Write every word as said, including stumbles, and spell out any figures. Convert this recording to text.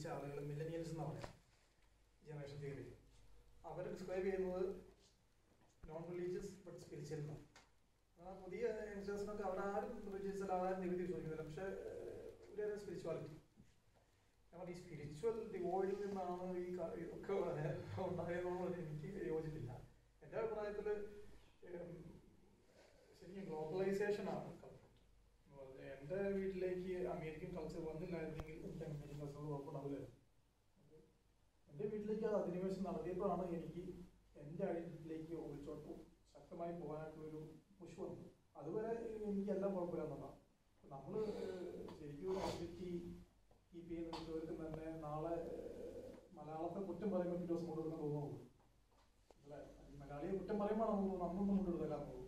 ആളുകൾ മില്ലനിയൽസ് എന്ന് പറയാം, ജനറേഷൻ തിയറി. അവർ ഡിസ്ക്രൈബ് ചെയ്യുന്നത് നോൺ റിലീജിയസ് ബട്ട് സ്പിരിച്വൽ എന്നാണ്. ആ പുതിയ യങ്സ്റ്റേഴ്സിനൊക്കെ അവരാരും റിലീജിയസ് അല്ല, ആരും നികുതി ചോദിക്കുന്നില്ല, പക്ഷേ ഒരു സ്പിരിച്വാലിറ്റി. കാരണം ഈ സ്പിരിച്വൽ ഡിവോയിഡിൽ നിന്നാണ് ഈ ഇതൊക്കെ ഉണ്ടായതെന്നുള്ളത് എനിക്ക് യോജിപ്പില്ല. എൻ്റെ അഭിപ്രായത്തിൽ ശരിക്കും ഗ്ലോബലൈസേഷനാണ് കൾച്ചർ. എൻ്റെ വീട്ടിലേക്ക് അമേരിക്കൻ കൾച്ചർ വന്നില്ലായിരുന്നെങ്കിൽ എനിക്ക് അമേരിക്കൻ കൾച്ചർ കുഴപ്പമുണ്ടാവില്ല. എൻ്റെ വീട്ടിലേക്ക് അത് അധിനിവേശം നടത്തിയപ്പോഴാണ് എനിക്ക് എൻ്റെ ഐഡൻറ്റിറ്റിയിലേക്ക് ഒളിച്ചോട്ട് ശക്തമായി പോകാനായിട്ടുള്ളൊരു പുഷ് വന്നു. അതുവരെ എനിക്കെല്ലാം കുഴപ്പമില്ല എന്നുള്ളതാണ്. നമ്മൾ ശരിക്കും ഒരു ഐഡൻറ്റിറ്റി കീപ്പ് ചെയ്യുന്ന കുട്ടികൾക്ക് തന്നെ നാളെ മലയാളത്തെ കുറ്റം പറയുമ്പോൾ പിറ്റേ ദിവസം കൊണ്ടുവരുന്ന തോന്നുന്നു അല്ലേ? മലയാളിയെ കുറ്റം പറയുമ്പോൾ നമുക്ക് നമ്മൊന്നും കൊണ്ടുവിടുന്നില്ല തോന്നുന്നു.